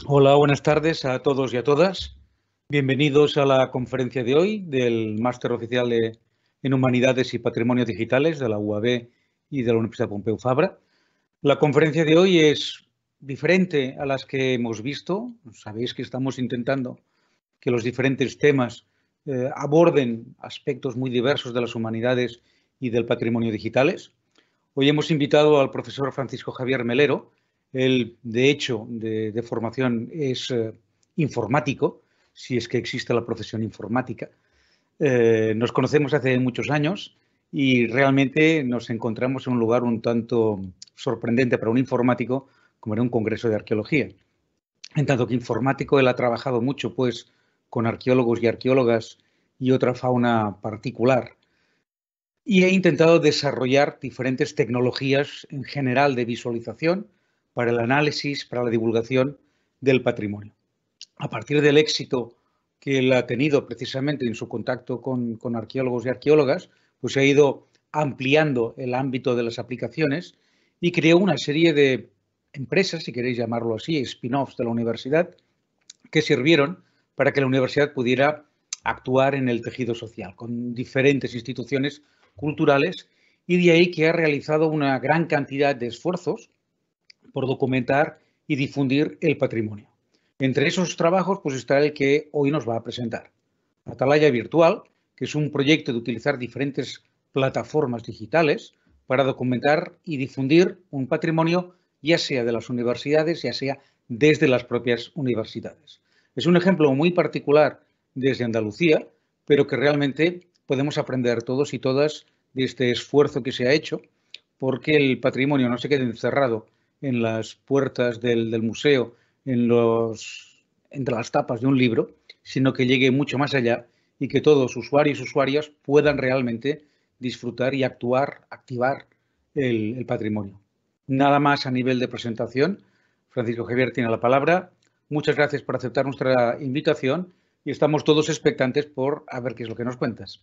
Hola, buenas tardes a todos y a todas. Bienvenidos a la conferencia de hoy del Máster Oficial en Humanidades y Patrimonio Digitales de la UAB y de la Universidad Pompeu Fabra. La conferencia de hoy es diferente a las que hemos visto. Sabéis que estamos intentando que los diferentes temas aborden aspectos muy diversos de las humanidades y del patrimonio digitales. Hoy hemos invitado al profesor Francisco Javier Melero. Él, de hecho, de formación es informático, si es que existe la profesión informática. Nos conocemos hace muchos años y realmente nos encontramos en un lugar un tanto sorprendente para un informático, como era un congreso de arqueología. En tanto que informático, él ha trabajado mucho pues, con arqueólogos y arqueólogas y otra fauna particular. Y he intentado desarrollar diferentes tecnologías en general de visualización para el análisis, para la divulgación del patrimonio. A partir del éxito que él ha tenido precisamente en su contacto con arqueólogos y arqueólogas, pues ha ido ampliando el ámbito de las aplicaciones y creó una serie de empresas, si queréis llamarlo así, spin-offs de la universidad, que sirvieron para que la universidad pudiera actuar en el tejido social, con diferentes instituciones culturales, y de ahí que ha realizado una gran cantidad de esfuerzos por documentar y difundir el patrimonio. Entre esos trabajos pues está el que hoy nos va a presentar. Atalaya Virtual, que es un proyecto de utilizar diferentes plataformas digitales para documentar y difundir un patrimonio, ya sea de las universidades, ya sea desde las propias universidades. Es un ejemplo muy particular desde Andalucía, pero que realmente podemos aprender todos y todas de este esfuerzo que se ha hecho, porque el patrimonio no se quede encerrado en las puertas del museo, entre las tapas de un libro, sino que llegue mucho más allá y que todos usuarios y usuarias puedan realmente disfrutar y activar el patrimonio. Nada más a nivel de presentación. Francisco Javier tiene la palabra. Muchas gracias por aceptar nuestra invitación y estamos todos expectantes por a ver qué es lo que nos cuentas.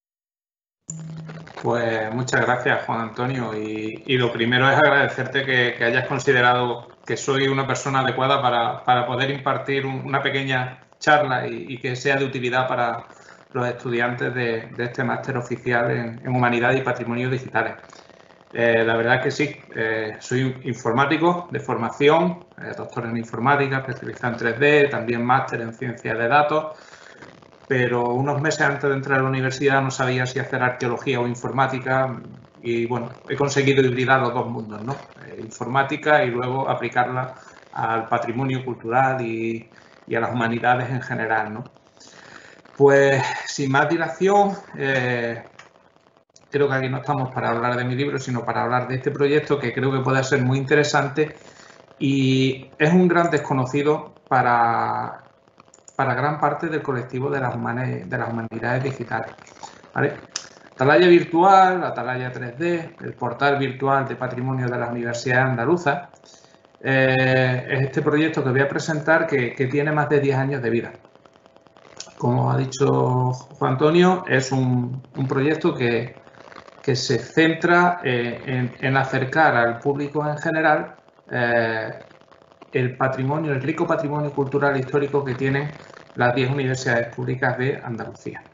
Pues muchas gracias, Juan Antonio, y lo primero es agradecerte que hayas considerado que soy una persona adecuada para poder impartir una pequeña charla y que sea de utilidad para los estudiantes de este máster oficial en Humanidad y Patrimonio Digitales. La verdad es que sí, soy informático de formación, doctor en informática, especialista en 3D, también máster en ciencia de datos, pero unos meses antes de entrar a la universidad no sabía si hacer arqueología o informática y bueno, he conseguido hibridar los dos mundos, ¿no? Informática y luego aplicarla al patrimonio cultural y a las humanidades en general, ¿no? Pues sin más dilación, creo que aquí no estamos para hablar de mi libro, sino para hablar de este proyecto que creo que puede ser muy interesante y es un gran desconocido para gran parte del colectivo de las humanidades digitales, ¿vale? Atalaya Virtual, Atalaya 3D, el portal virtual de patrimonio de las universidades andaluzas, es este proyecto que voy a presentar que tiene más de 10 años de vida. Como ha dicho Juan Antonio, es un proyecto que se centra en acercar al público en general el patrimonio, el rico patrimonio cultural e histórico que tienen las 10 universidades públicas de Andalucía.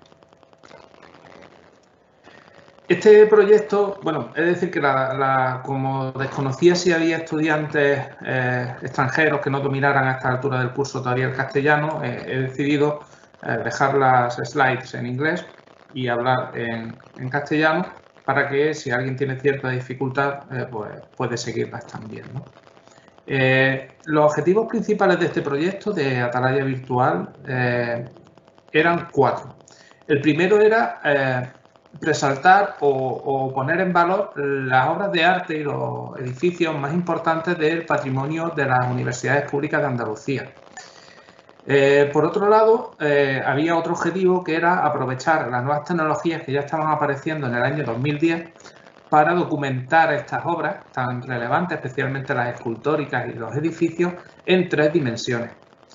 Este proyecto, bueno, es decir que como desconocía si había estudiantes extranjeros que no dominaran a esta altura del curso todavía el castellano, he decidido dejar las slides en inglés y hablar en castellano para que si alguien tiene cierta dificultad, pues puede seguirlas también, ¿no? Los objetivos principales de este proyecto de Atalaya Virtual eran 4. El primero era resaltar o poner en valor las obras de arte y los edificios más importantes del patrimonio de las universidades públicas de Andalucía. Por otro lado, había otro objetivo que era aprovechar las nuevas tecnologías que ya estaban apareciendo en el año 2010 para documentar estas obras tan relevantes, especialmente las escultóricas y los edificios, en 3 dimensiones.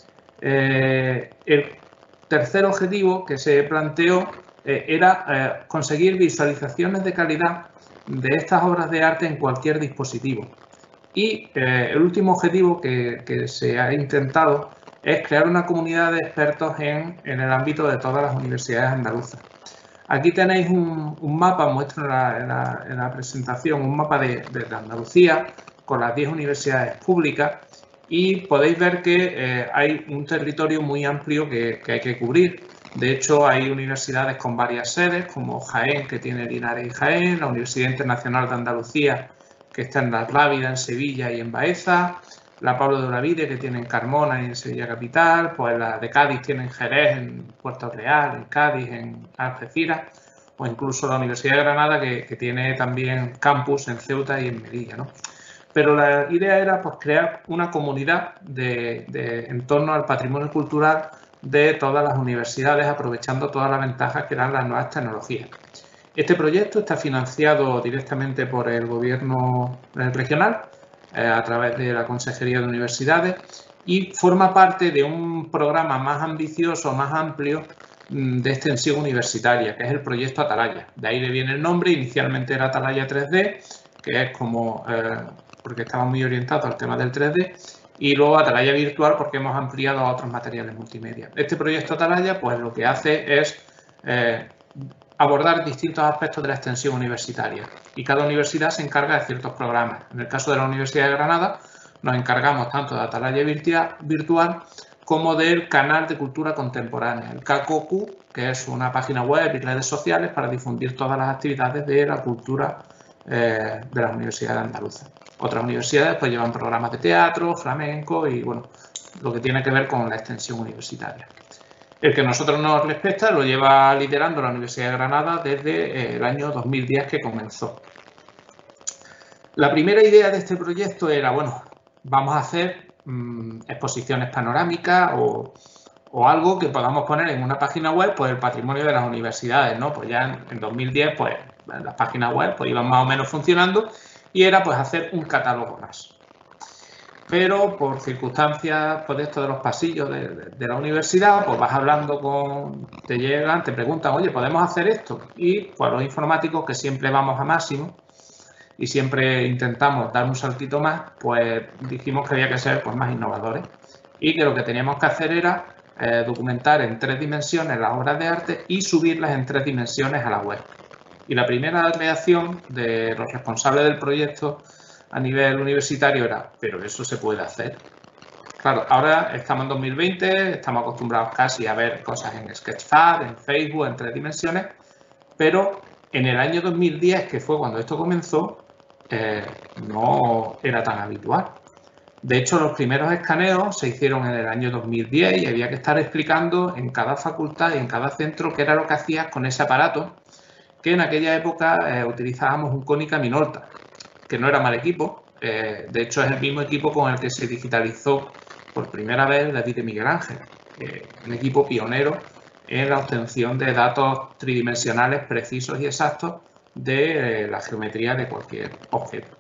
El tercer objetivo que se planteó era conseguir visualizaciones de calidad de estas obras de arte en cualquier dispositivo. Y el último objetivo que se ha intentado es crear una comunidad de expertos en el ámbito de todas las universidades andaluzas. Aquí tenéis un mapa, muestro en la presentación, un mapa de Andalucía con las 10 universidades públicas y podéis ver que hay un territorio muy amplio que hay que cubrir. De hecho, hay universidades con varias sedes, como Jaén, que tiene Linares y Jaén, la Universidad Internacional de Andalucía, que está en La Rábida, en Sevilla y en Baeza, la Pablo de Olavide, que tiene en Carmona y en Sevilla Capital, pues la de Cádiz tiene en Jerez, en Puerto Real, en Cádiz, en Algeciras, o incluso la Universidad de Granada, que tiene también campus en Ceuta y en Melilla, ¿no? Pero la idea era pues, crear una comunidad en torno al patrimonio cultural de todas las universidades, aprovechando todas las ventajas que dan las nuevas tecnologías. Este proyecto está financiado directamente por el Gobierno regional, a través de la Consejería de Universidades, y forma parte de un programa más ambicioso, más amplio, de extensión universitaria, que es el proyecto Atalaya. De ahí le viene el nombre, inicialmente era Atalaya 3D, que es como, porque estaba muy orientado al tema del 3D, y luego Atalaya Virtual porque hemos ampliado a otros materiales multimedia. Este proyecto Atalaya, pues lo que hace es abordar distintos aspectos de la extensión universitaria y cada universidad se encarga de ciertos programas. En el caso de la Universidad de Granada nos encargamos tanto de Atalaya Virtual como del canal de cultura contemporánea, el CACOCU, que es una página web y redes sociales para difundir todas las actividades de la cultura de las universidades andaluzas. Otras universidades pues llevan programas de teatro, flamenco y bueno, lo que tiene que ver con la extensión universitaria. El que a nosotros nos respecta lo lleva liderando la Universidad de Granada desde el año 2010 que comenzó. La primera idea de este proyecto era, bueno, vamos a hacer exposiciones panorámicas o algo que podamos poner en una página web, pues el patrimonio de las universidades, ¿no? Pues ya en 2010, pues las páginas web pues iban más o menos funcionando y era pues hacer un catálogo más. Pero por circunstancias pues, de esto de los pasillos de la universidad, pues vas hablando te llegan, te preguntan, oye, ¿podemos hacer esto? Y pues los informáticos que siempre vamos a máximo y siempre intentamos dar un saltito más, pues dijimos que había que ser pues, más innovadores y que lo que teníamos que hacer era documentar en 3 dimensiones las obras de arte y subirlas en 3 dimensiones a la web. Y la primera reacción de los responsables del proyecto a nivel universitario era, pero eso se puede hacer. Claro, ahora estamos en 2020, estamos acostumbrados casi a ver cosas en Sketchfab, en Facebook, en 3 dimensiones, pero en el año 2010, que fue cuando esto comenzó, no era tan habitual. De hecho, los primeros escaneos se hicieron en el año 2010 y había que estar explicando en cada facultad y en cada centro qué era lo que hacías con ese aparato, que en aquella época utilizábamos un Konica Minolta, que no era mal equipo, de hecho es el mismo equipo con el que se digitalizó por primera vez David de Miguel Ángel, un equipo pionero en la obtención de datos tridimensionales precisos y exactos de la geometría de cualquier objeto.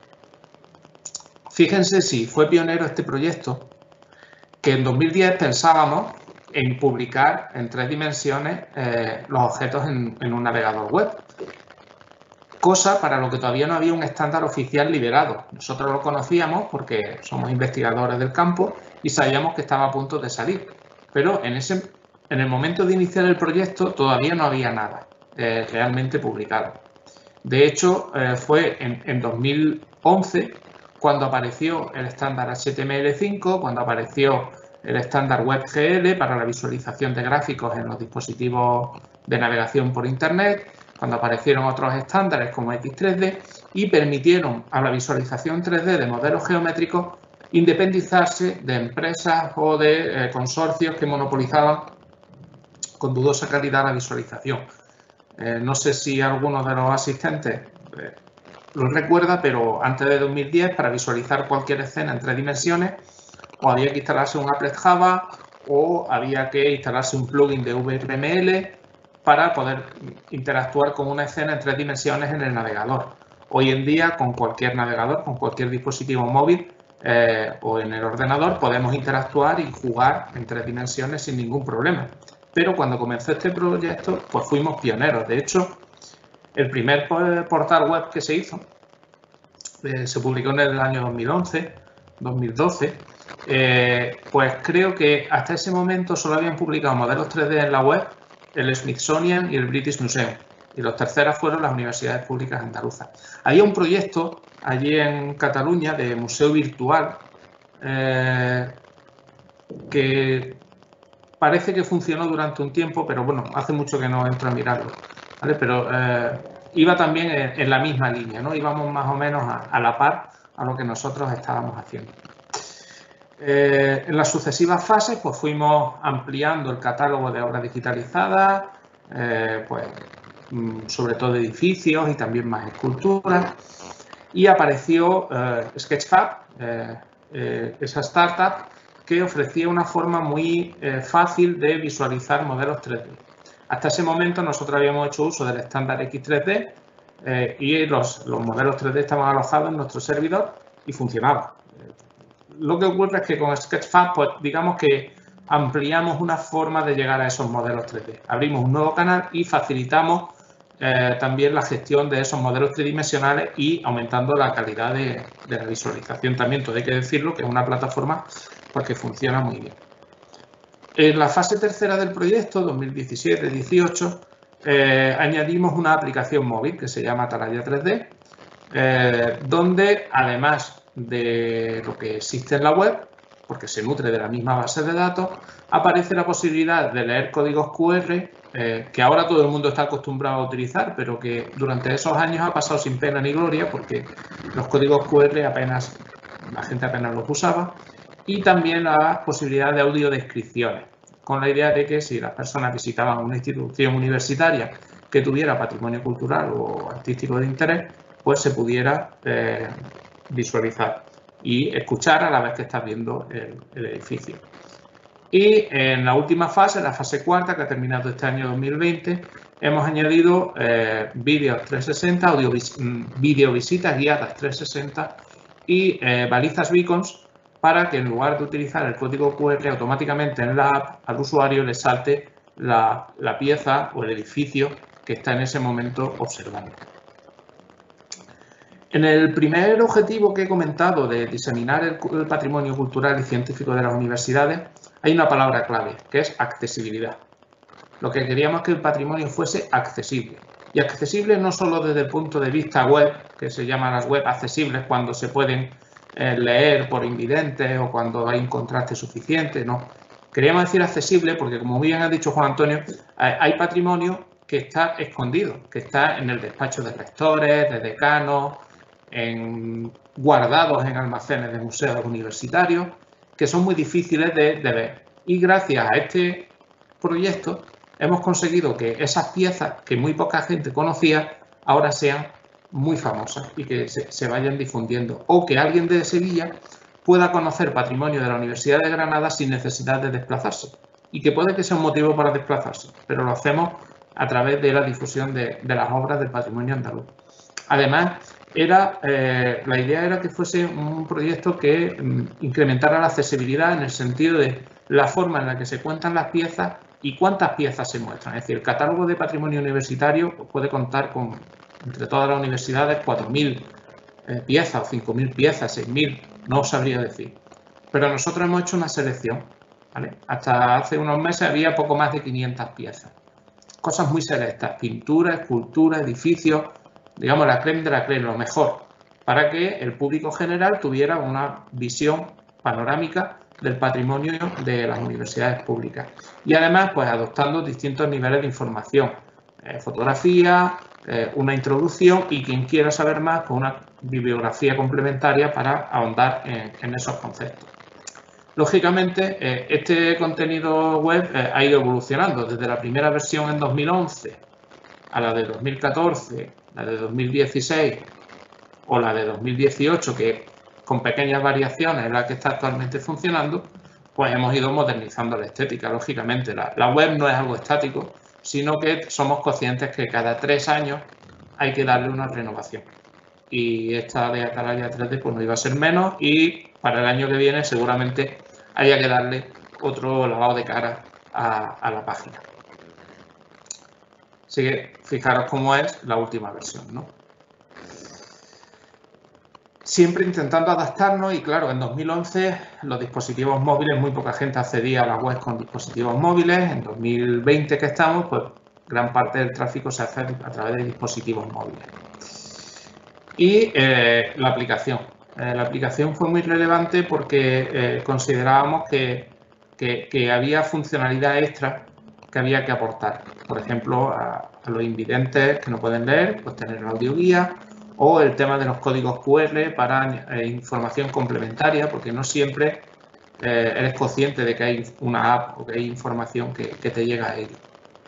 Fíjense si fue pionero este proyecto, que en 2010 pensábamos en publicar en 3 dimensiones los objetos en un navegador web. Cosa para lo que todavía no había un estándar oficial liberado. Nosotros lo conocíamos porque somos investigadores del campo y sabíamos que estaba a punto de salir. Pero en el momento de iniciar el proyecto todavía no había nada realmente publicado. De hecho, fue en 2011 cuando apareció el estándar HTML5, cuando apareció el estándar WebGL para la visualización de gráficos en los dispositivos de navegación por Internet, cuando aparecieron otros estándares como X3D y permitieron a la visualización 3D de modelos geométricos independizarse de empresas o de consorcios que monopolizaban con dudosa calidad la visualización. No sé si alguno de los asistentes lo recuerda, pero antes de 2010, para visualizar cualquier escena en 3 dimensiones, o había que instalarse un applet Java o había que instalarse un plugin de VRML para poder interactuar con una escena en 3 dimensiones en el navegador. Hoy en día, con cualquier navegador, con cualquier dispositivo móvil o en el ordenador, podemos interactuar y jugar en 3 dimensiones sin ningún problema. Pero cuando comenzó este proyecto, pues fuimos pioneros. De hecho, el primer portal web que se hizo se publicó en el año 2011, 2012, pues creo que hasta ese momento solo habían publicado modelos 3D en la web el Smithsonian y el British Museum, y los terceros fueron las universidades públicas andaluzas. Había un proyecto allí en Cataluña de museo virtual que parece que funcionó durante un tiempo, pero bueno, hace mucho que no entro a mirarlo, ¿vale? Pero iba también en la misma línea, ¿no? Íbamos más o menos a la par a lo que nosotros estábamos haciendo. En las sucesivas fases, pues fuimos ampliando el catálogo de obras digitalizadas, pues sobre todo edificios y también más esculturas, y apareció Sketchfab, esa startup que ofrecía una forma muy fácil de visualizar modelos 3D. Hasta ese momento nosotros habíamos hecho uso del estándar X3D y los modelos 3D estaban alojados en nuestro servidor y funcionaban. Lo que ocurre es que con Sketchfab, pues digamos que ampliamos una forma de llegar a esos modelos 3D. Abrimos un nuevo canal y facilitamos también la gestión de esos modelos tridimensionales y aumentando la calidad de la visualización también. Todo hay que decirlo, que es una plataforma pues, que funciona muy bien. En la fase tercera del proyecto, 2017-18, añadimos una aplicación móvil que se llama Atalaya 3D, donde además de lo que existe en la web, porque se nutre de la misma base de datos, aparece la posibilidad de leer códigos QR que ahora todo el mundo está acostumbrado a utilizar, pero que durante esos años ha pasado sin pena ni gloria porque los códigos QR la gente apenas los usaba, y también la posibilidad de audiodescripciones, con la idea de que si las personas visitaban una institución universitaria que tuviera patrimonio cultural o artístico de interés, pues se pudiera visualizar y escuchar a la vez que estás viendo el edificio. Y en la última fase, la fase cuarta, que ha terminado este año 2020, hemos añadido vídeos 360, videovisitas guiadas 360 y balizas beacons para que en lugar de utilizar el código QR automáticamente en la app, al usuario le salte la pieza o el edificio que está en ese momento observando. En el primer objetivo que he comentado de diseminar el patrimonio cultural y científico de las universidades, hay una palabra clave, que es accesibilidad. Lo que queríamos es que el patrimonio fuese accesible. Y accesible no solo desde el punto de vista web, que se llaman las web accesibles cuando se pueden leer por invidentes o cuando hay un contraste suficiente, no. Queríamos decir accesible porque, como bien ha dicho Juan Antonio, hay patrimonio que está escondido, que está en el despacho de rectores, de decanos, guardados en almacenes de museos universitarios, que son muy difíciles de ver. Y gracias a este proyecto hemos conseguido que esas piezas que muy poca gente conocía ahora sean muy famosas y que se vayan difundiendo, o que alguien de Sevilla pueda conocer patrimonio de la Universidad de Granada sin necesidad de desplazarse, y que puede que sea un motivo para desplazarse, pero lo hacemos a través de la difusión de las obras del patrimonio andaluz. Además, la idea era que fuese un proyecto que incrementara la accesibilidad en el sentido de la forma en la que se cuentan las piezas y cuántas piezas se muestran. Es decir, el catálogo de patrimonio universitario puede contar con, entre todas las universidades, 4.000 piezas o 5.000 piezas, 6.000, no os sabría decir. Pero nosotros hemos hecho una selección, ¿vale? Hasta hace unos meses había poco más de 500 piezas. Cosas muy selectas, pintura, escultura, edificios, digamos la crème de la crème, lo mejor, para que el público general tuviera una visión panorámica del patrimonio de las universidades públicas. Y además, pues adoptando distintos niveles de información, fotografía, una introducción y quien quiera saber más, pues una bibliografía complementaria para ahondar en esos conceptos. Lógicamente, este contenido web ha ido evolucionando desde la primera versión en 2011 a la de 2014, la de 2016 o la de 2018, que con pequeñas variaciones es la que está actualmente funcionando, pues hemos ido modernizando la estética. Lógicamente, la web no es algo estático, sino que somos conscientes que cada 3 años hay que darle una renovación. Y esta de Atalaya 3D pues no iba a ser menos, y para el año que viene seguramente haya que darle otro lavado de cara a la página. Así que fijaros cómo es la última versión, ¿no? siempre intentando adaptarnos y claro, en 2011 los dispositivos móviles, muy poca gente accedía a la web con dispositivos móviles. En 2020 que estamos, pues gran parte del tráfico se hace a través de dispositivos móviles. Y la aplicación. La aplicación fue muy relevante porque considerábamos que había funcionalidad extra que había que aportar. Por ejemplo, a los invidentes que no pueden leer, pues tener la audioguía, o el tema de los códigos QR para información complementaria, porque no siempre eres consciente de que hay una app o que hay información que te llega a ello.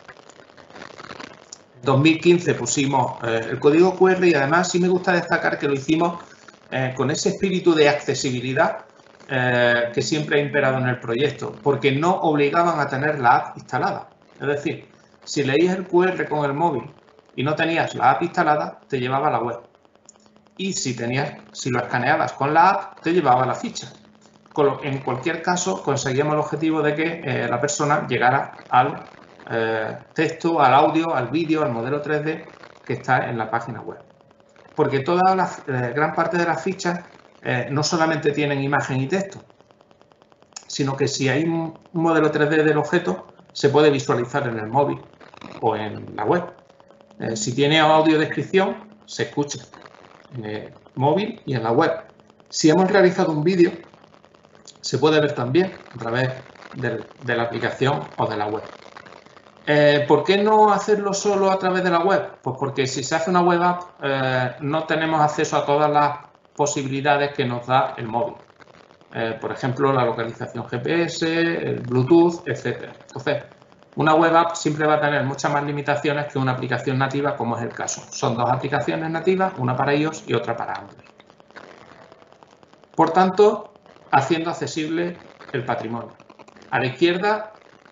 En 2015 pusimos el código QR y además sí me gusta destacar que lo hicimos con ese espíritu de accesibilidad que siempre ha imperado en el proyecto, porque no obligaban a tener la app instalada. Es decir, si leías el QR con el móvil y no tenías la app instalada, te llevaba a la web. Y si lo escaneabas con la app, te llevaba a la ficha. En cualquier caso, conseguíamos el objetivo de que la persona llegara al texto, al audio, al vídeo, al modelo 3D que está en la página web. Porque gran parte de las fichas no solamente tienen imagen y texto, sino que si hay un modelo 3D del objeto, se puede visualizar en el móvil o en la web. Si tiene audiodescripción, se escucha en el móvil y en la web. Si hemos realizado un vídeo, se puede ver también a través de la aplicación o de la web. ¿Por qué no hacerlo solo a través de la web? Pues porque si se hace una web app, no tenemos acceso a todas las posibilidades que nos da el móvil. Por ejemplo, la localización GPS, el Bluetooth, etc. Entonces, una web app siempre va a tener muchas más limitaciones que una aplicación nativa, como es el caso. Son dos aplicaciones nativas, una para iOS y otra para Android. Por tanto, haciendo accesible el patrimonio. A la izquierda,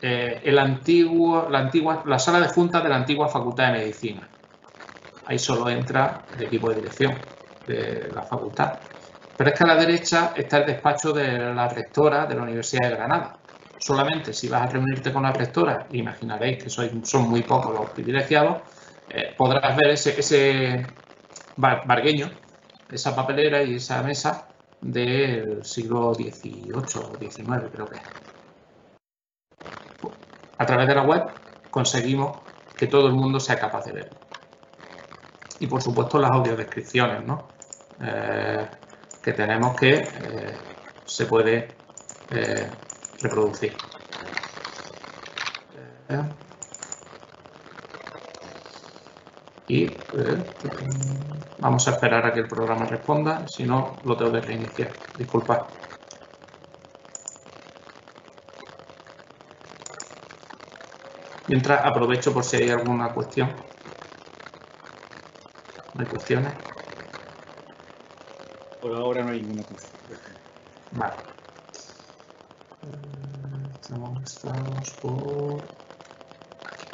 la sala de juntas de la antigua Facultad de Medicina. Ahí solo entra el equipo de dirección de la facultad. Pero es que a la derecha está el despacho de la rectora de la Universidad de Granada. Solamente si vas a reunirte con la rectora, imaginaréis que son muy pocos los privilegiados, podrás ver ese vargueño, esa papelera y esa mesa del siglo XVIII o XIX, creo que es. A través de la web conseguimos que todo el mundo sea capaz de verlo. Y por supuesto las audiodescripciones, ¿no? Que tenemos que se puede reproducir. Y vamos a esperar a que el programa responda, si no lo tengo que reiniciar. Disculpad. Mientras aprovecho por si hay alguna cuestión. ¿No hay cuestiones? Por ahora no hay ninguna cuestión. Vale. Estamos por aquí.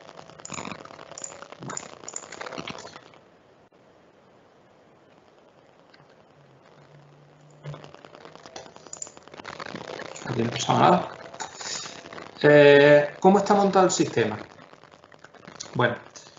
Aquí no ha pasado nada. ¿Cómo está montado el sistema? Bueno,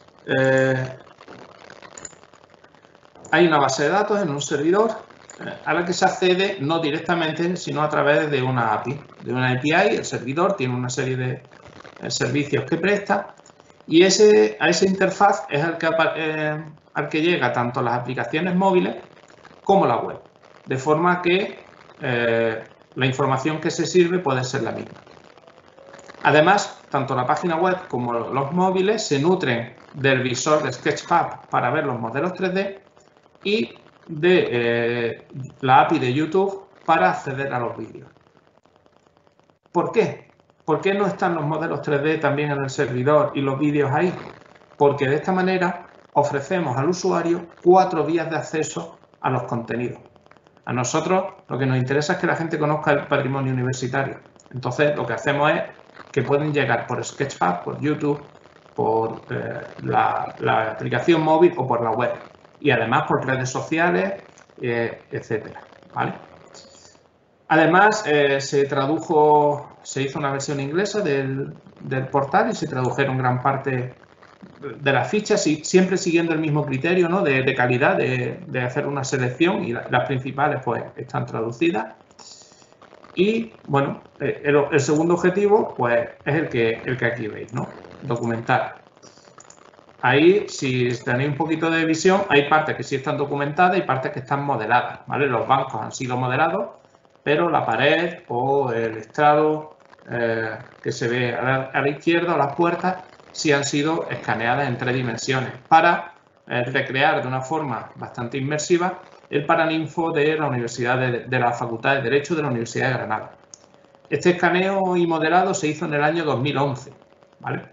hay una base de datos en un servidor a la que se accede no directamente, sino a través de una API. De una API, el servidor tiene una serie de servicios que presta y a esa interfaz es al que llega tanto las aplicaciones móviles como la web, de forma que la información que se sirve puede ser la misma. Además, tanto la página web como los móviles se nutren del visor de Sketchfab para ver los modelos 3D y de la API de YouTube para acceder a los vídeos. ¿Por qué? ¿Por qué no están los modelos 3D también en el servidor y los vídeos ahí? Porque de esta manera ofrecemos al usuario 4 vías de acceso a los contenidos. A nosotros lo que nos interesa es que la gente conozca el patrimonio universitario. Entonces lo que hacemos es que pueden llegar por Sketchfab, por YouTube, por la aplicación móvil o por la web. Y además por redes sociales, etcétera, ¿vale? Además, se hizo una versión inglesa del portal y se tradujeron gran parte de las fichas, siempre siguiendo el mismo criterio, ¿no? de calidad, de hacer una selección, y las principales pues están traducidas. Y bueno, el segundo objetivo pues es el que aquí veis, ¿no? Documentar. Ahí, si tenéis un poquito de visión, hay partes que sí están documentadas y partes que están modeladas, ¿vale? Los bancos han sido modelados, pero la pared o el estrado que se ve a la izquierda o las puertas sí han sido escaneadas en 3 dimensiones para recrear de una forma bastante inmersiva el Paraninfo de la Universidad de la Facultad de Derecho de la Universidad de Granada. Este escaneo y modelado se hizo en el año 2011, ¿vale?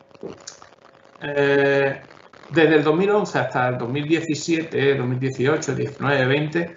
Desde el 2011 hasta el 2017, 2018, 19, 20,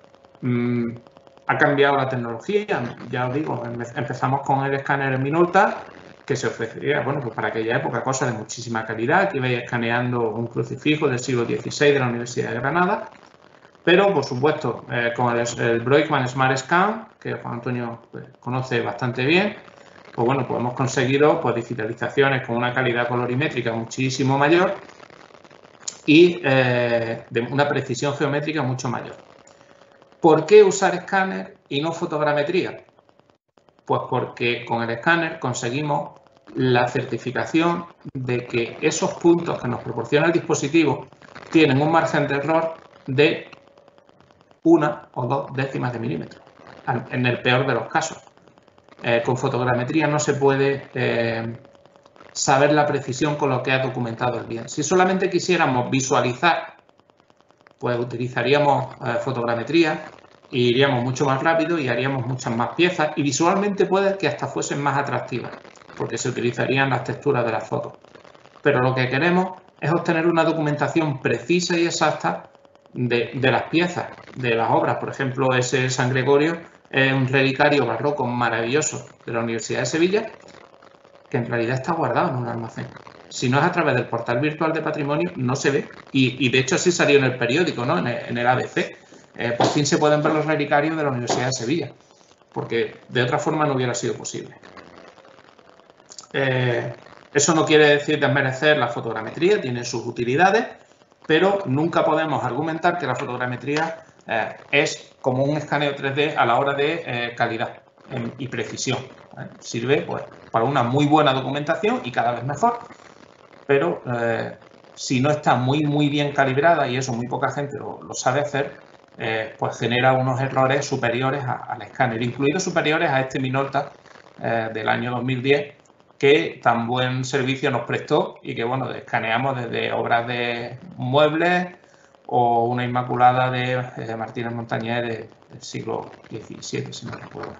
ha cambiado la tecnología. Ya os digo, empezamos con el escáner en Minolta, que se ofrecía, bueno, pues para aquella época cosas de muchísima calidad, que ibais escaneando un crucifijo del siglo XVI de la Universidad de Granada. Pero, por supuesto, con el Broikman Smart Scan, que Juan Antonio pues, conoce bastante bien, pues bueno, pues hemos conseguido pues, digitalizaciones con una calidad colorimétrica muchísimo mayor y de una precisión geométrica mucho mayor. ¿Por qué usar escáner y no fotogrametría? Pues porque con el escáner conseguimos la certificación de que esos puntos que nos proporciona el dispositivo tienen un margen de error de 1 o 2 décimas de milímetro, en el peor de los casos. Con fotogrametría no se puede saber la precisión con lo que ha documentado el bien. Si solamente quisiéramos visualizar, pues utilizaríamos fotogrametría e iríamos mucho más rápido y haríamos muchas más piezas y visualmente puede que hasta fuesen más atractivas porque se utilizarían las texturas de las fotos. Pero lo que queremos es obtener una documentación precisa y exacta de las piezas, de las obras. Por ejemplo, ese San Gregorio es un relicario barroco maravilloso de la Universidad de Sevilla que en realidad está guardado en un almacén. Si no es a través del portal virtual de patrimonio, no se ve. Y de hecho así salió en el periódico, ¿no? en el ABC. Por fin se pueden ver los relicarios de la Universidad de Sevilla, porque de otra forma no hubiera sido posible. Eso no quiere decir desmerecer la fotogrametría, tiene sus utilidades, pero nunca podemos argumentar que la fotogrametría es como un escaneo 3D a la hora de calidad y precisión. Sirve pues, para una muy buena documentación y cada vez mejor, pero si no está muy bien calibrada, y eso muy poca gente lo sabe hacer, pues genera unos errores superiores al escáner, incluidos superiores a este Minolta del año 2010, que tan buen servicio nos prestó y que, bueno, escaneamos desde obras de muebles o una Inmaculada de Martínez Montañés del siglo XVII, si no recuerdo.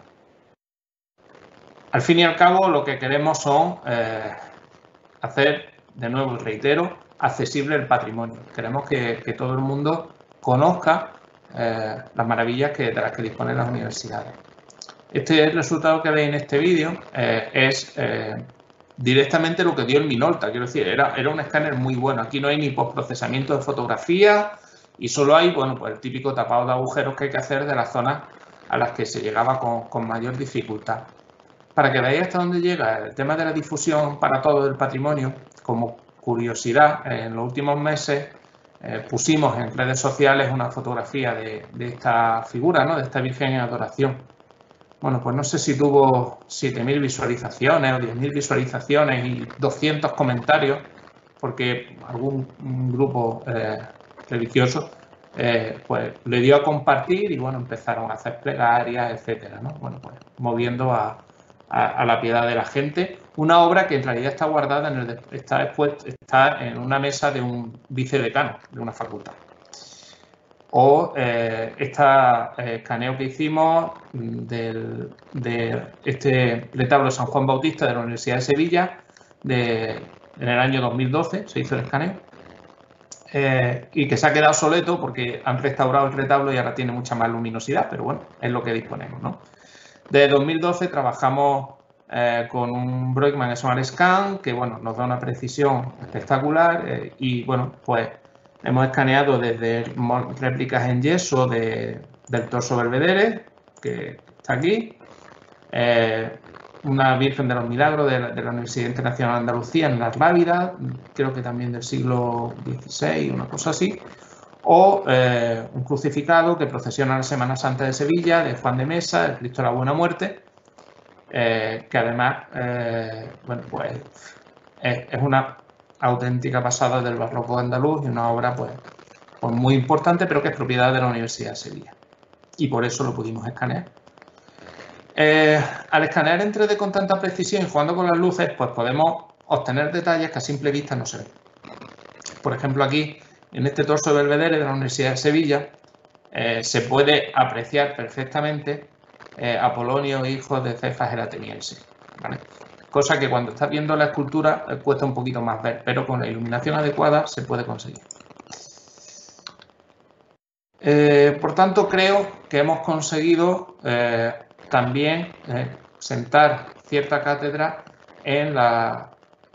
Al fin y al cabo, lo que queremos son hacer, de nuevo, reitero, accesible el patrimonio. Queremos que todo el mundo conozca las maravillas de las que disponen las universidades. Este resultado que veis en este vídeo es directamente lo que dio el Minolta. Quiero decir, era un escáner muy bueno. Aquí no hay ni postprocesamiento de fotografía y solo hay, bueno, pues el típico tapado de agujeros que hay que hacer de las zonas a las que se llegaba con mayor dificultad. Para que veáis hasta dónde llega el tema de la difusión para todo el patrimonio, como curiosidad, en los últimos meses pusimos en redes sociales una fotografía de esta figura, ¿no? De esta Virgen en adoración. Bueno, pues no sé si tuvo 7.000 visualizaciones o 10.000 visualizaciones y 200 comentarios, porque algún grupo religioso pues le dio a compartir y bueno, empezaron a hacer plegarias, etcétera, ¿no? Bueno, pues moviendo a la piedad de la gente. Una obra que en realidad está guardada, está en una mesa de un vicedecano de una facultad. O este escaneo que hicimos de este retablo de San Juan Bautista de la Universidad de Sevilla en el año 2012, se hizo el escaneo, y que se ha quedado obsoleto porque han restaurado el retablo y ahora tiene mucha más luminosidad, pero bueno, es lo que disponemos, ¿no? Desde 2012 trabajamos con un Broikman Smart Scan que bueno, nos da una precisión espectacular y bueno, pues hemos escaneado desde réplicas en yeso del torso Belvedere, que está aquí, una Virgen de los Milagros de la Universidad Internacional de Andalucía en la Rábida, creo que también del siglo XVI, una cosa así, o un crucificado que procesiona la Semana Santa de Sevilla, de Juan de Mesa, el Cristo de la Buena Muerte, que además, bueno, pues es una auténtica pasada del barroco andaluz y una obra pues muy importante, pero que es propiedad de la Universidad de Sevilla. Y por eso lo pudimos escanear. Al escanear en 3D con tanta precisión y jugando con las luces, pues podemos obtener detalles que a simple vista no se ven. Por ejemplo, aquí, en este torso de Belvedere de la Universidad de Sevilla, se puede apreciar perfectamente Apolonio, hijo de Cefas el ateniense, ¿vale? Cosa que cuando estás viendo la escultura cuesta un poquito más ver, pero con la iluminación adecuada se puede conseguir. Por tanto, creo que hemos conseguido también sentar cierta cátedra en la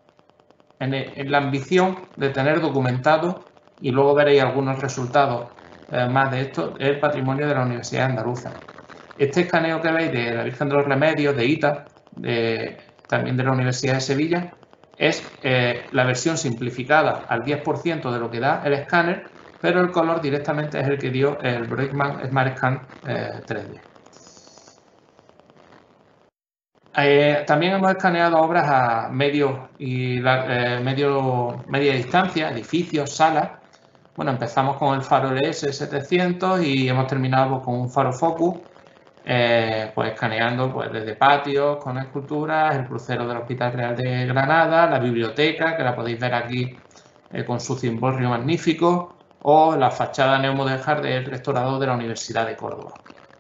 ambición de tener documentado, y luego veréis algunos resultados más de esto, el patrimonio de la Universidad Andaluza. Este escaneo que veis de la Virgen de los Remedios, de ITA, también de la Universidad de Sevilla, es la versión simplificada al 10% de lo que da el escáner, pero el color directamente es el que dio el Bregman SmartScan 3D. También hemos escaneado obras a media distancia, edificios, salas. Bueno, empezamos con el faro LS700 y hemos terminado con un faro Focus, pues escaneando pues, desde patios con esculturas, el crucero del Hospital Real de Granada, la biblioteca, que la podéis ver aquí con su cimborrio magnífico, o la fachada neomodernista del restaurador de la Universidad de Córdoba.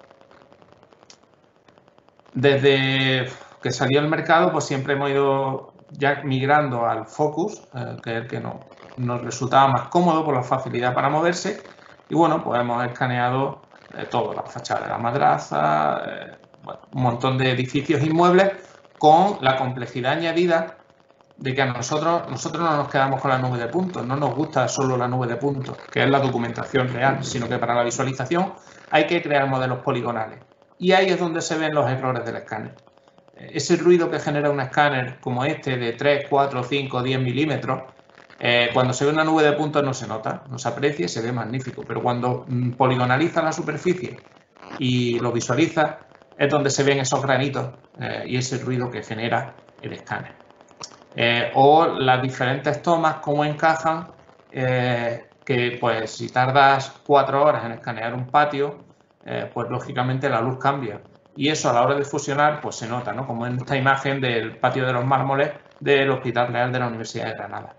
Desde que salió al mercado, pues siempre hemos ido ya migrando al Focus, que es el que nos resultaba más cómodo por la facilidad para moverse. Y bueno, pues hemos escaneado todo, la fachada de la madraza, bueno, un montón de edificios inmuebles con la complejidad añadida de que a nosotros no nos quedamos con la nube de puntos, no nos gusta solo la nube de puntos, que es la documentación real, sino que para la visualización hay que crear modelos poligonales. Y ahí es donde se ven los errores del escáner. Ese ruido que genera un escáner como este de 3, 4, 5, 10 milímetros, cuando se ve una nube de puntos no se nota, no se aprecia y se ve magnífico, pero cuando poligonaliza la superficie y lo visualiza, es donde se ven esos granitos y ese ruido que genera el escáner. O las diferentes tomas, cómo encajan, que pues si tardas 4 horas en escanear un patio, pues lógicamente la luz cambia. Y eso a la hora de fusionar, pues se nota, ¿no? Como en esta imagen del patio de los mármoles del Hospital Real de la Universidad de Granada.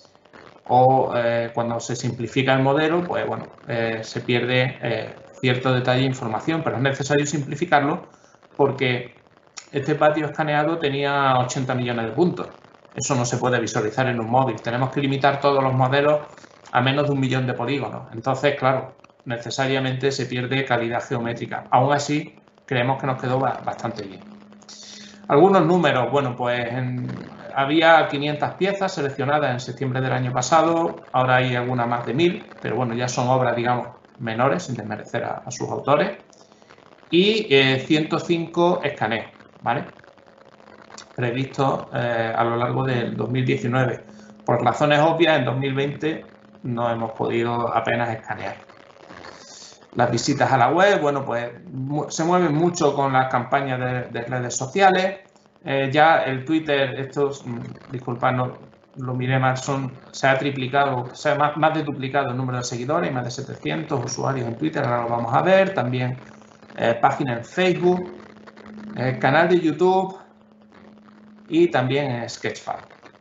O cuando se simplifica el modelo, pues bueno, se pierde cierto detalle e información, pero es necesario simplificarlo porque este patio escaneado tenía 80 millones de puntos. Eso no se puede visualizar en un móvil. Tenemos que limitar todos los modelos a menos de 1 millón de polígonos. Entonces, claro, necesariamente se pierde calidad geométrica. Aún así, creemos que nos quedó bastante bien. Algunos números, bueno, pues había 500 piezas seleccionadas en septiembre del año pasado, ahora hay algunas más de 1000, pero bueno, ya son obras, digamos, menores, sin desmerecer a sus autores, y 105 escaneos, ¿vale? Previstos a lo largo del 2019. Por razones obvias, en 2020 no hemos podido apenas escanear. Las visitas a la web, bueno, pues se mueven mucho con las campañas de redes sociales. Ya el Twitter, disculpad, no lo miré mal, se ha triplicado, o sea, más de duplicado el número de seguidores, más de 700 usuarios en Twitter, ahora lo vamos a ver. También página en Facebook, canal de YouTube y también Sketchfab.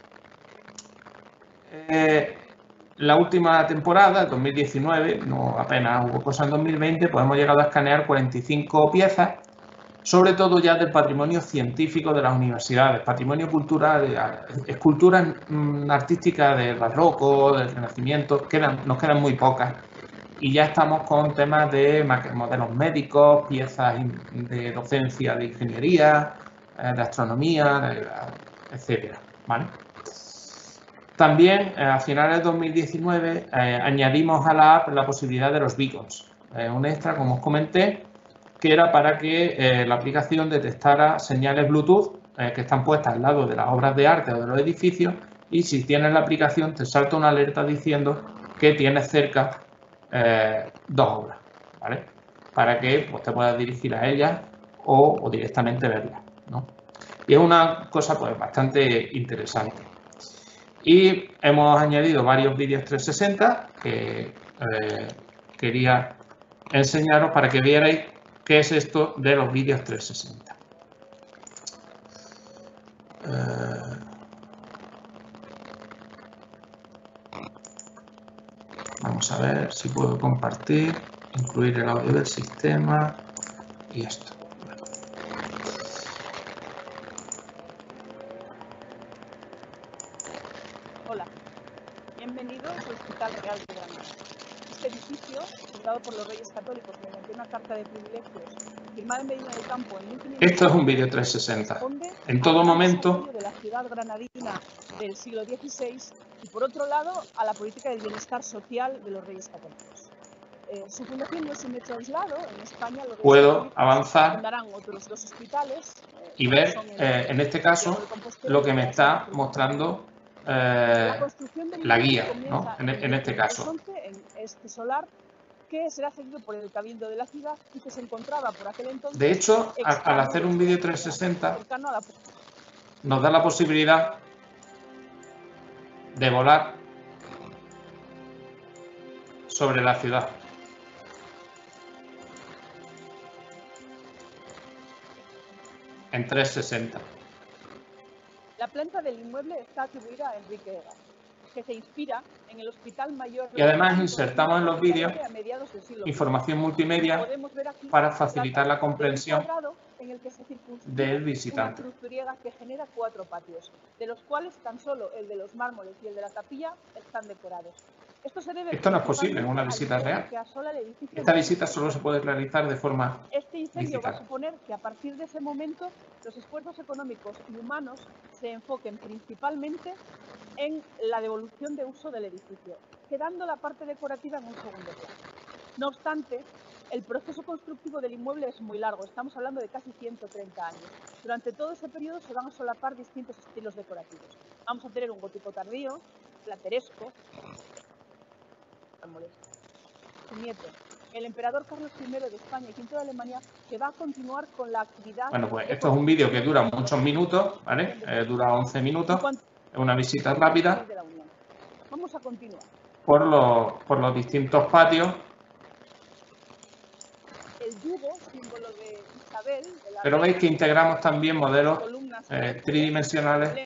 La última temporada, 2019, no apenas hubo cosas en 2020, pues hemos llegado a escanear 45 piezas, sobre todo ya del patrimonio científico de las universidades, patrimonio cultural, esculturas artísticas del barroco, del Renacimiento, nos quedan muy pocas. Y ya estamos con temas de modelos médicos, piezas de docencia de ingeniería, de astronomía, etcétera, ¿vale? También a finales de 2019 añadimos a la app la posibilidad de los beacons, un extra, como os comenté, que era para que la aplicación detectara señales Bluetooth que están puestas al lado de las obras de arte o de los edificios, y si tienes la aplicación te salta una alerta diciendo que tienes cerca dos obras, ¿vale? Para que pues, te puedas dirigir a ellas o directamente verlas, ¿no? Y es una cosa pues bastante interesante. Y hemos añadido varios vídeos 360 que quería enseñaros para que vierais qué es esto de los vídeos 360. Vamos a ver si puedo compartir, incluir el audio del sistema y esto. Hola, bienvenidos al Hospital Real de Granada. Este edificio, fundado por los Reyes Católicos mediante una carta de privilegios firmada en Medina del Campo en 1500. Esto es un vídeo 360. En todo momento. De la ciudad granadina del siglo XVI y, por otro lado, a la política del bienestar social de los Reyes Católicos. Su fundación no es un hecho aislado. En España los puedo avanzar fundarán otros dos hospitales y ver, en este caso, lo que me está mostrando la guía, ¿no? En este caso. En este solar que será cedido por el Cabildo de la ciudad y que se encontraba por aquel entonces. De hecho, al hacer un vídeo 360, nos da la posibilidad de volar sobre la ciudad. En 360. La planta del inmueble está atribuida a Enrique Egas, que se inspira en el Hospital Mayor. Y además insertamos en los vídeos información multimedia para facilitar la comprensión del visitante. Una cruz griega que genera 4 patios, de los cuales tan solo el de los mármoles y el de la capilla están decorados. Esto no es posible en una visita real. Esta visita solo se puede realizar de forma digital. Este incendio va a suponer que a partir de ese momento los esfuerzos económicos y humanos se enfoquen principalmente en la devolución de uso del edificio, quedando la parte decorativa en un segundo plano. No obstante, el proceso constructivo del inmueble es muy largo, estamos hablando de casi 130 años. Durante todo ese periodo se van a solapar distintos estilos decorativos. Vamos a tener un gótico tardío, plateresco, su nieto, el emperador Carlos I de España y V de Alemania, que va a continuar con la actividad. Bueno, pues esto es un vídeo que dura muchos minutos, ¿vale? Dura 11 minutos, es una visita rápida. Vamos a continuar. Por los distintos patios. El yugo, símbolo de Isabel. Pero veis que integramos también modelos tridimensionales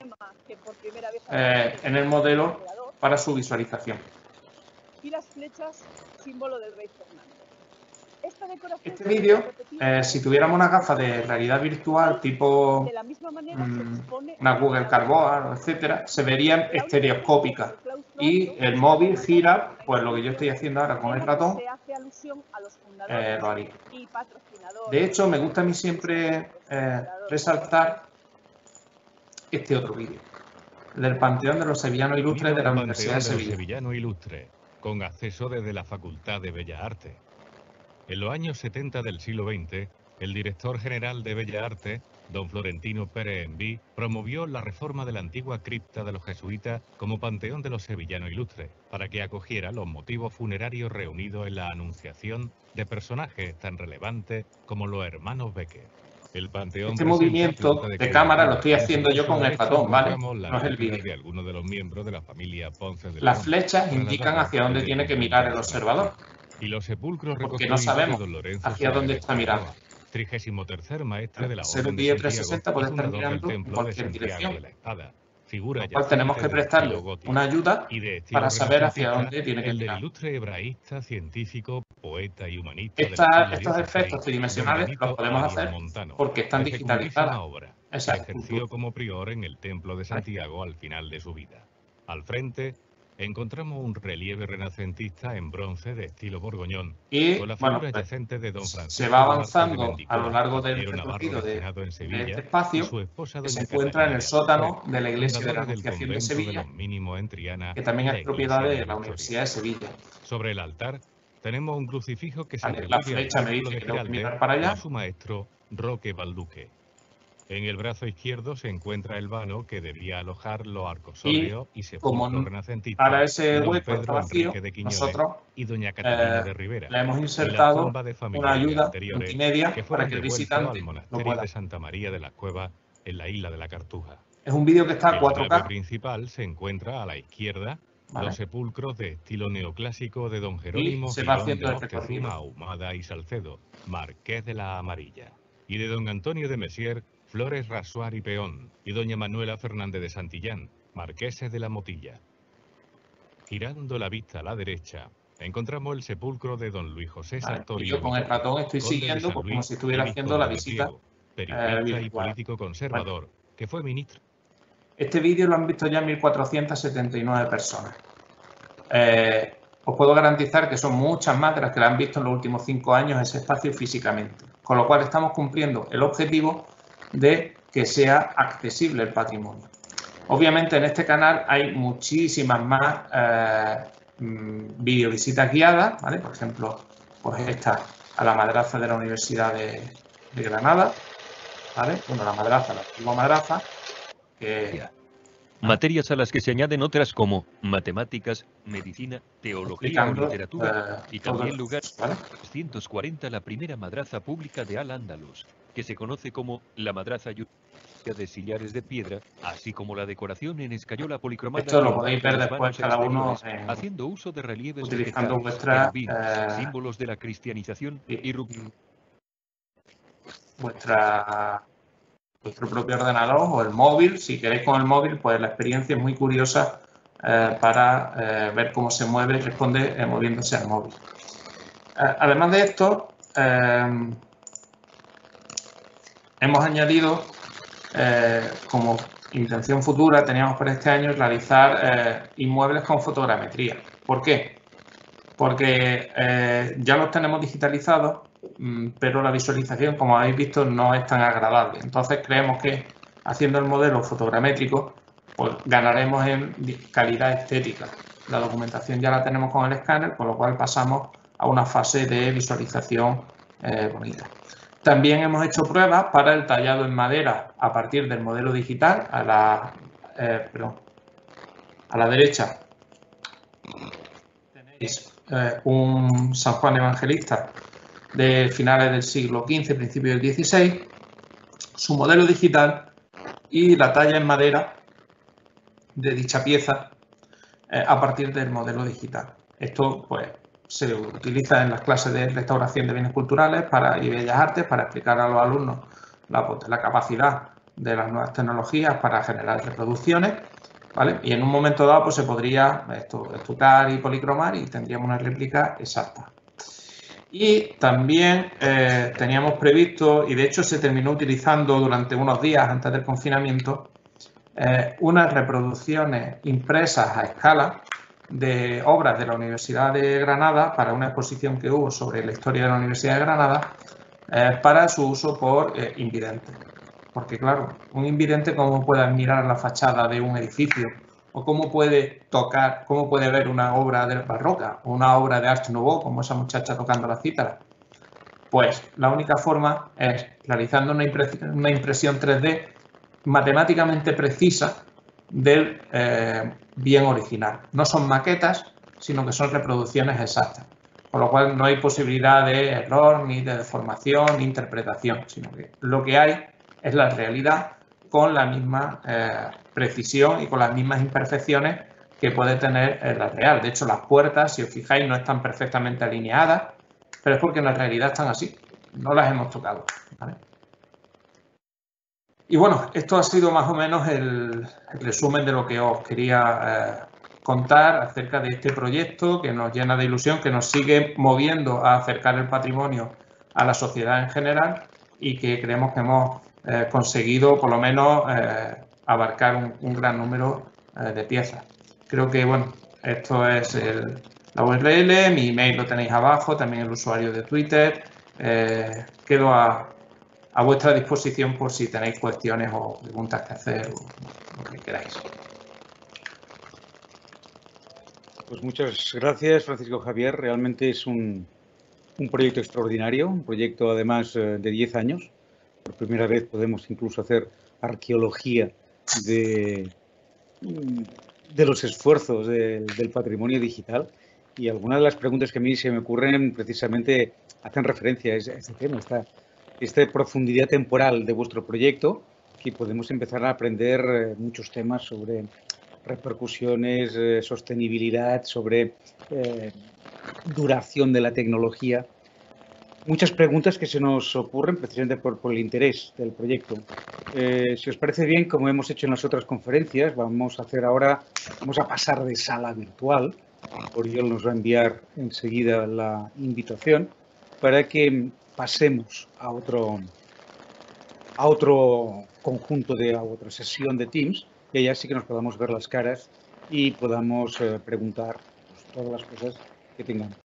en el modelo para su visualización. Y las flechas, símbolo del rey Fernando. Este vídeo, si tuviéramos una gafa de realidad virtual tipo una Google Cardboard, etcétera, se verían estereoscópicas y el móvil gira, pues lo que yo estoy haciendo ahora con el ratón, lo haría. De hecho, me gusta a mí siempre resaltar este otro vídeo, del Panteón de los Sevillanos Ilustres de la Universidad de Sevilla. Con acceso desde la Facultad de Bellas Artes. En los años 70 del siglo XX, el director general de Bellas Artes, don Florentino Pérez Enví, promovió la reforma de la antigua cripta de los jesuitas como Panteón de los Sevillanos Ilustres, para que acogiera los motivos funerarios reunidos en la anunciación de personajes tan relevantes como los hermanos Becker. El panteón este movimiento de cámara lo estoy haciendo yo con el ratón, ¿vale? No es el vídeo. De algunos de los miembros de la familia Ponce de Las flechas indican hacia dónde tiene que mirar el observador. Y los sepulcros porque no sabemos hacia dónde está mirando. 33º maestre de la Ser un vídeo 360 puede estar mirando en cualquier dirección. Lo cual tenemos que prestarle una ayuda para saber hacia dónde tiene que mirar. El ilustre hebraísta, científico, poeta y humanista. Estos efectos tridimensionales los podemos hacer porque están digitalizados. Ejerció como prior en el Templo de Santiago al final de su vida. Al frente encontramos un relieve renacentista en bronce de estilo borgoñón, y con la figura yacente de don Francisco. Se va avanzando a lo largo del recorrido de este espacio, que se encuentra en el sótano de la Iglesia de la Anunciación de Sevilla, que también es propiedad de la Universidad de Sevilla. Sobre el altar tenemos un crucifijo que se la flecha me dice que tengo que mirar para allá. Su maestro Roque Balduque. En el brazo izquierdo se encuentra el vano que debía alojar los arcosólleos y sepulcros renacentistas ahora ese de don hueco está Pedro vacío, Enrique de Quiñones nosotros y doña Catalina de Rivera, le hemos y la insertado tumba de una familiares ayuda anteriores multimedia que para fueron que el devueltos visitante al lo monasterio pueda. de Santa María de las Cuevas en la isla de la Cartuja. Es un vídeo que está a En la nave 4K. principal se encuentra a la izquierda ¿Vale? los sepulcros de estilo neoclásico de don Y Jerónimo se va Girón de haciendo el recorrido. Moctezuma, Ahumada y Salcedo, Marqués de la Amarilla, y de don Antonio de Messier, Flores Rasuar y Peón, y doña Manuela Fernández de Santillán, Marqueses de la Motilla. Girando la vista a la derecha, encontramos el sepulcro de don Luis José Vale, y Sartorio yo con el Mitoque, ratón estoy conde de siguiendo San pues, como Luis si estuviera y haciendo la vizconde de visita Priego, periodista y virtual. político conservador, que fue ministro. Este vídeo lo han visto ya 1.479 personas. Os puedo garantizar que son muchas más de las que la han visto en los últimos 5 años ese espacio físicamente. Con lo cual estamos cumpliendo el objetivo de que sea accesible el patrimonio. Obviamente en este canal hay muchísimas más videovisitas guiadas, ¿vale? Por ejemplo, pues esta a la madraza de la Universidad de Granada, ¿vale? Bueno, la madraza, la antigua madraza, que... Materias a las que se añaden otras como matemáticas, medicina, teología o literatura, y también lugar 340 la primera madraza pública de Al-Ándalus, que se conoce como la madraza de sillares de piedra, así como la decoración en escayola policromada. Esto lo podéis ver después cada uno haciendo uso de relieves utilizando vegetales, vuestra símbolos de la cristianización y vuestro propio ordenador o el móvil. Si queréis con el móvil, pues la experiencia es muy curiosa para ver cómo se mueve y responde moviéndose al móvil. Además de esto, hemos añadido como intención futura, teníamos para este año realizar inmuebles con fotogrametría. ¿Por qué? Porque ya los tenemos digitalizados, pero la visualización, como habéis visto, no es tan agradable. Entonces creemos que haciendo el modelo fotogramétrico, pues ganaremos en calidad estética. La documentación ya la tenemos con el escáner, con lo cual pasamos a una fase de visualización bonita. También hemos hecho pruebas para el tallado en madera a partir del modelo digital. A la derecha tenéis un San Juan Evangelista de finales del siglo XV, principios del XVI, su modelo digital y la talla en madera de dicha pieza a partir del modelo digital. Esto pues se utiliza en las clases de restauración de bienes culturales y bellas artes para explicar a los alumnos la capacidad de las nuevas tecnologías para generar reproducciones, ¿vale? Y en un momento dado pues se podría estucar y policromar y tendríamos una réplica exacta. Y también teníamos previsto, y de hecho se terminó utilizando durante unos días antes del confinamiento, unas reproducciones impresas a escala de obras de la Universidad de Granada para una exposición que hubo sobre la historia de la Universidad de Granada para su uso por invidentes. Porque claro, un invidente cómo puede admirar la fachada de un edificio o cómo puede tocar, cómo puede ver una obra de barroca o una obra de Art Nouveau, como esa muchacha tocando la cítara. Pues la única forma es realizando una impresión 3D matemáticamente precisa del bien original. No son maquetas, sino que son reproducciones exactas. Con lo cual no hay posibilidad de error, ni de deformación, ni interpretación, sino que lo que hay es la realidad con la misma precisión y con las mismas imperfecciones que puede tener la real. De hecho, las puertas, si os fijáis, no están perfectamente alineadas, pero es porque en la realidad están así. No las hemos tocado, ¿vale? Y bueno, esto ha sido más o menos el resumen de lo que os quería contar acerca de este proyecto que nos llena de ilusión, que nos sigue moviendo a acercar el patrimonio a la sociedad en general y que creemos que hemos conseguido por lo menos abarcar un gran número de piezas. Creo que, bueno, esto es la URL, mi email lo tenéis abajo, también el usuario de Twitter. Quedo a vuestra disposición por si tenéis cuestiones o preguntas que hacer o lo que queráis. Pues muchas gracias, Francisco Javier. Realmente es un proyecto extraordinario, un proyecto además de 10 años, Por primera vez podemos incluso hacer arqueología de los esfuerzos del patrimonio digital, y algunas de las preguntas que a mí se me ocurren precisamente hacen referencia a este tema, esta profundidad temporal de vuestro proyecto, que podemos empezar a aprender muchos temas sobre repercusiones, sostenibilidad, sobre duración de la tecnología. Muchas preguntas que se nos ocurren precisamente por el interés del proyecto. Si os parece bien, como hemos hecho en las otras conferencias, vamos a pasar de sala virtual. Oriol nos va a enviar enseguida la invitación para que pasemos a otro conjunto a otra sesión de Teams, y allá sí que nos podamos ver las caras y podamos preguntar todas las cosas que tengamos.